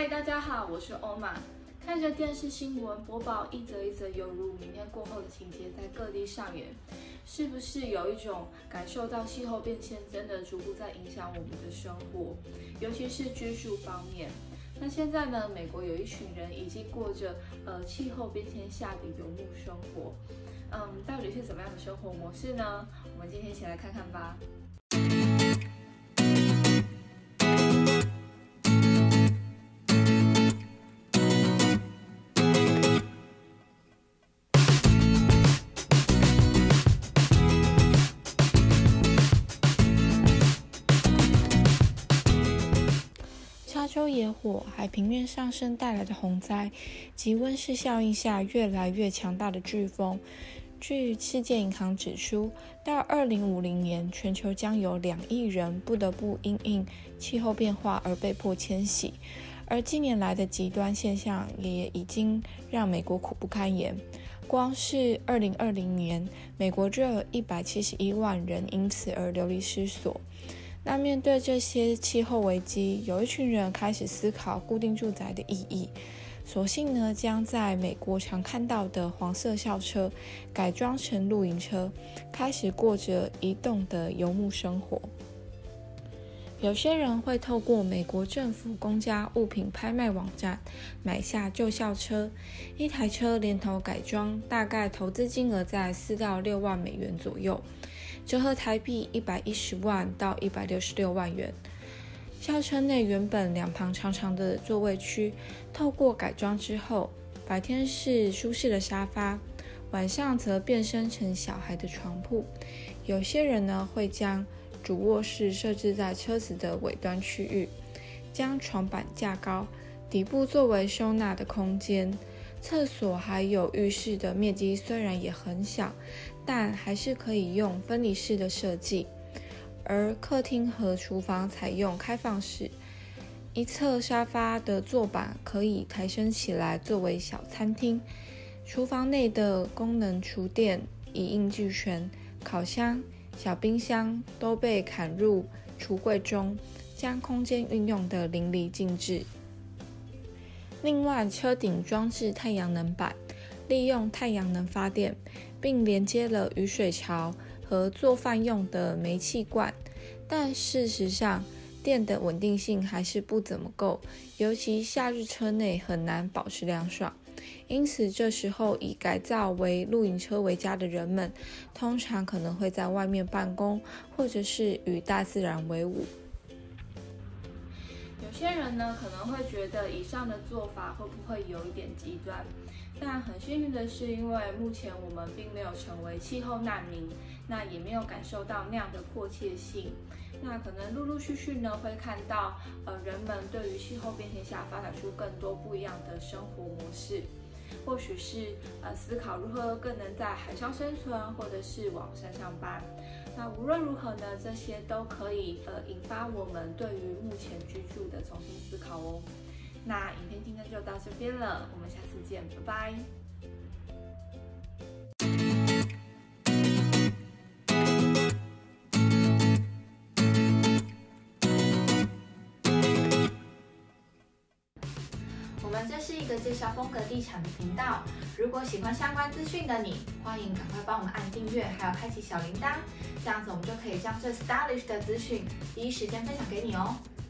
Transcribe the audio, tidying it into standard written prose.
嗨，大家好，我是欧玛。看着电视新闻播报，一则一则犹如明天过后的情节在各地上演，是不是有一种感受到气候变迁真的逐步在影响我们的生活，尤其是居住方面？那现在呢，美国有一群人已经过着气候变迁下的游牧生活，到底是怎么样的生活模式呢？我们今天一起来看看吧。加州野火、海平面上升带来的洪灾及温室效应下越来越强大的飓风，据世界银行指出，到2050年，全球将有2亿人不得不因应气候变化而被迫迁徙，而近年来的极端现象也已经让美国苦不堪言。光是2020年，美国就有171万人因此而流离失所。那面对这些气候危机，有一群人开始思考固定住宅的意义，索性呢将在美国常看到的黄色校车改装成露营车，开始过着移动的游牧生活。有些人会透过美国政府公家物品拍卖网站买下旧校车，一台车连同改装，大概投资金额在4到6万美元左右，折合台币110万到166万元。校车内原本两旁长长的座位区，透过改装之后，白天是舒适的沙发，晚上则变身成小孩的床铺。有些人呢会将主卧室设置在车子的尾端区域，将床板架高，底部作为收纳的空间。厕所还有浴室的面积虽然也很小，但还是可以用分离式的设计。而客厅和厨房采用开放式，一侧沙发的坐板可以抬升起来作为小餐厅。厨房内的功能厨电一应俱全，烤箱、小冰箱都被砍入橱柜中，将空间运用得淋漓尽致。另外，车顶装置太阳能板，利用太阳能发电，并连接了雨水槽和做饭用的煤气罐。但事实上，电的稳定性还是不怎么够，尤其夏日车内很难保持凉爽。因此，这时候以改造为露营车为家的人们，通常可能会在外面办公，或者是与大自然为伍。有些人呢可能会觉得以上的做法会不会有一点极端，但很幸运的是，因为目前我们并没有成为气候难民，那也没有感受到那样的迫切性。那可能陆陆续续呢会看到人们对于气候变迁下发展出更多不一样的生活模式，或许是思考如何更能在海上生存，或者是往山上搬。那无论如何呢，这些都可以引发我们对于目前居住的重新思考哦。那影片今天就到这边了，我们下次见，拜拜。 我们这是一个介绍风格地产的频道，如果喜欢相关资讯的你，欢迎赶快帮我们按订阅，还有开启小铃铛，这样子我们就可以将最 stylish 的资讯第一时间分享给你哦。